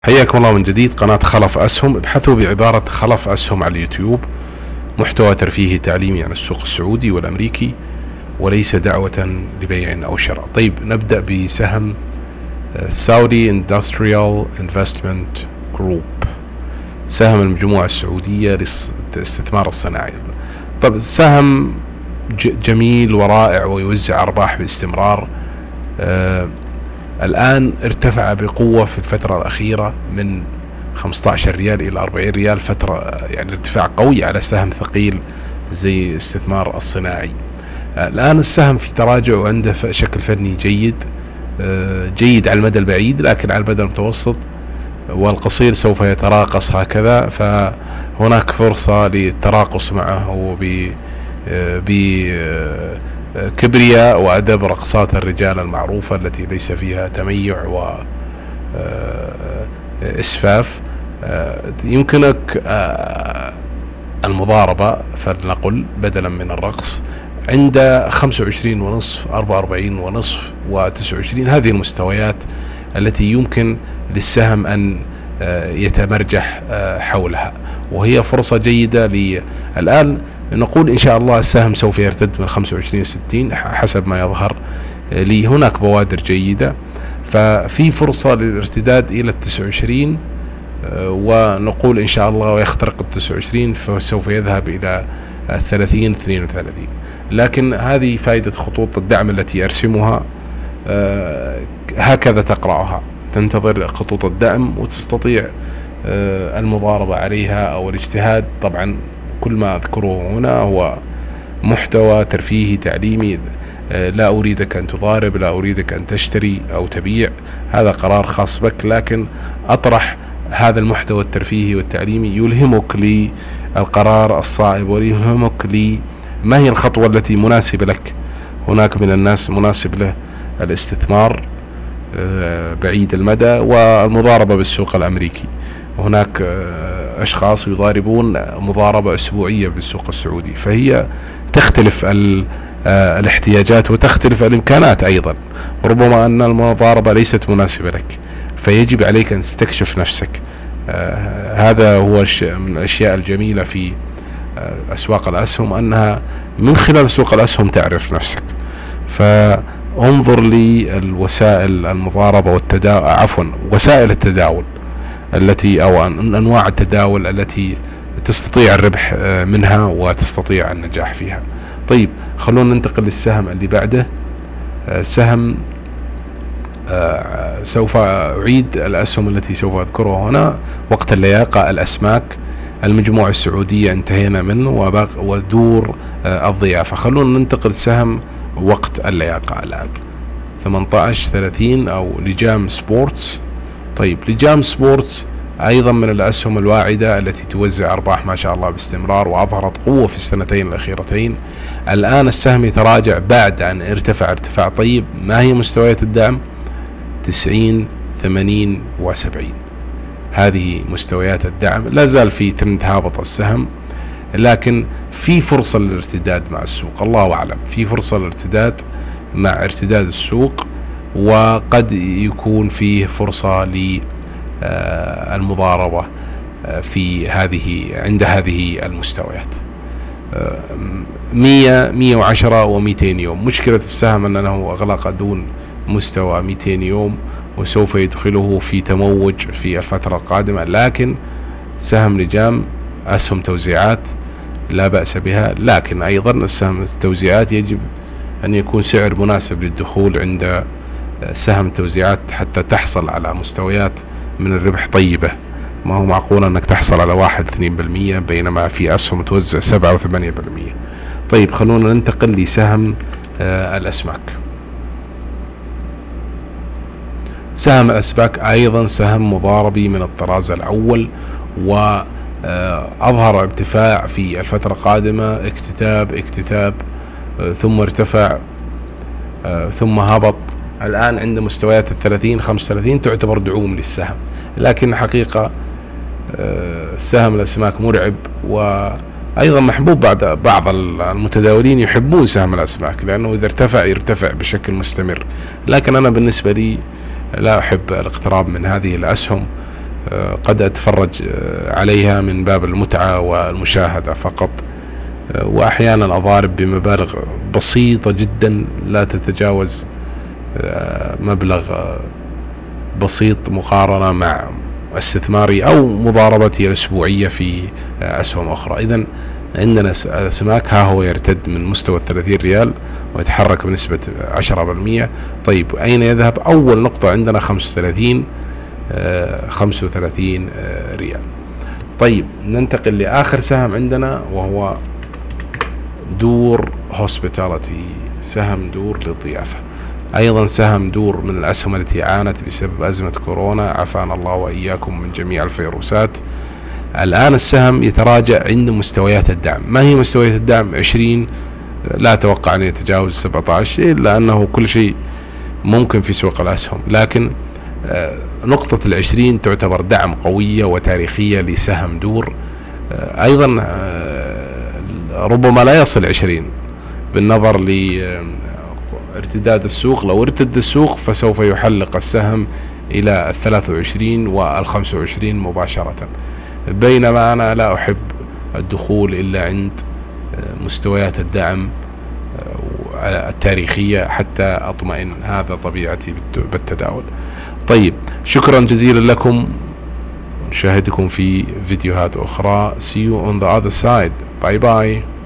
حياكم الله من جديد. قناة خلف أسهم، ابحثوا بعبارة خلف أسهم على اليوتيوب. محتوى ترفيهي تعليمي عن السوق السعودي والأمريكي، وليس دعوة لبيع أو شراء. طيب، نبدأ بسهم سعودي اندستريال انفستمنت جروب، سهم المجموعة السعودية للاستثمار الصناعي. طب سهم جميل ورائع ويوزع أرباح باستمرار. الآن ارتفع بقوة في الفترة الأخيرة من 15 ريال إلى 40 ريال، فترة يعني ارتفاع قوي على سهم ثقيل زي الاستثمار الصناعي. الآن السهم في تراجع وعنده شكل فني جيد على المدى البعيد، لكن على المدى المتوسط والقصير سوف يتراقص هكذا، فهناك فرصة للتراقص معه بكبرياء وأدب رقصات الرجال المعروفة التي ليس فيها تميع وإسفاف. يمكنك المضاربة فلنقل بدلا من الرقص عند 25.5 44.5 و29. هذه المستويات التي يمكن للسهم أن يتمرجح حولها، وهي فرصة جيدة. الآن نقول إن شاء الله السهم سوف يرتد من 25-60 حسب ما يظهر لي. هناك بوادر جيدة، ففي فرصة للارتداد إلى 29، ونقول إن شاء الله ويخترق 29 فسوف يذهب إلى 30-32. لكن هذه فائدة خطوط الدعم التي أرسمها، هكذا تقرأها، تنتظر خطوط الدعم وتستطيع المضاربة عليها أو الاجتهاد. طبعا كل ما أذكره هنا هو محتوى ترفيهي تعليمي، لا أريدك أن تضارب، لا أريدك أن تشتري أو تبيع، هذا قرار خاص بك، لكن أطرح هذا المحتوى الترفيهي والتعليمي يلهمك للقرار الصائب ويلهمك ما هي الخطوة التي مناسبة لك. هناك من الناس مناسب له الاستثمار بعيد المدى والمضاربة بالسوق الأمريكي، هناك أشخاص يضاربون مضاربة أسبوعية بالسوق السعودي، فهي تختلف الاحتياجات وتختلف الإمكانات أيضا. ربما أن المضاربة ليست مناسبة لك، فيجب عليك أن تستكشف نفسك. هذا هو من الأشياء الجميلة في أسواق الأسهم، أنها من خلال سوق الأسهم تعرف نفسك. فانظر للوسائل المضاربة وسائل التداول التي أو أنواع التداول التي تستطيع الربح منها وتستطيع النجاح فيها. طيب، خلونا ننتقل للسهم اللي بعده. سهم سوف أعيد الأسهم التي سوف أذكرها هنا. وقت اللياقة، الأسماك، المجموعة السعودية انتهينا منه، ودور الضيافة. خلونا ننتقل سهم وقت اللياقة الآن 18-30 أو لجام سبورتس. طيب، لجام سبورتس أيضا من الأسهم الواعدة التي توزع أرباح ما شاء الله باستمرار، وأظهرت قوة في السنتين الأخيرتين. الآن السهم يتراجع بعد أن ارتفع ارتفاع طيب. ما هي مستويات الدعم؟ 90 80 و70. هذه مستويات الدعم. لا زال في ترند هابط السهم، لكن في فرصة للارتداد مع السوق، الله أعلم، في فرصة للارتداد مع ارتداد السوق، وقد يكون فيه فرصة للمضاربة في عند هذه المستويات 100 110 و200 يوم. مشكلة السهم أنه أغلق دون مستوى 200 يوم، وسوف يدخله في تموج في الفترة القادمة. لكن سهم لجام أسهم توزيعات لا بأس بها، لكن أيضا السهم التوزيعات يجب أن يكون سعر مناسب للدخول عند سهم توزيعات حتى تحصل على مستويات من الربح طيبة. ما هو معقول أنك تحصل على 1-2%، بينما في أسهم توزع 7 و8%. طيب، خلونا ننتقل لسهم الأسماك. سهم الأسماك أيضا سهم مضاربي من الطراز الأول، وأظهر ارتفاع في الفترة القادمة، اكتتاب ثم ارتفع ثم هبط. الآن عند مستويات 30-35 تعتبر دعوم للسهم، لكن حقيقة سهم الأسماك مرعب، وأيضا محبوب. بعض المتداولين يحبون سهم الأسماك لأنه إذا ارتفع يرتفع بشكل مستمر، لكن أنا بالنسبة لي لا أحب الاقتراب من هذه الأسهم. قد أتفرج عليها من باب المتعة والمشاهدة فقط، وأحيانا أضارب بمبالغ بسيطة جدا لا تتجاوز مبلغ بسيط مقارنة مع استثماري أو مضاربتي الأسبوعية في أسهم أخرى. إذن عندنا أسماك ها هو يرتد من مستوى 30 ريال ويتحرك بنسبة 10%. طيب أين يذهب؟ أول نقطة عندنا 35 ريال. طيب ننتقل لآخر سهم عندنا وهو دور هوسبيتاليتي، سهم دور للضيافة، أيضا سهم دور من الأسهم التي عانت بسبب أزمة كورونا، عافانا الله وإياكم من جميع الفيروسات. الآن السهم يتراجع عند مستويات الدعم. ما هي مستويات الدعم؟ 20، لا أتوقع أن يتجاوز 17، إلا أنه كل شيء ممكن في سوق الأسهم، لكن نقطة 20 تعتبر دعم قوية وتاريخية لسهم دور. أيضا ربما لا يصل 20 بالنظر لارتداد السوق. لو ارتد السوق فسوف يحلق السهم إلى 23 وال25 مباشرة، بينما أنا لا أحب الدخول إلا عند مستويات الدعم التاريخية حتى أطمئن. هذا طبيعتي بالتداول. طيب شكرا جزيلا لكم، نشاهدكم في فيديوهات أخرى. See you on the other side. Bye bye.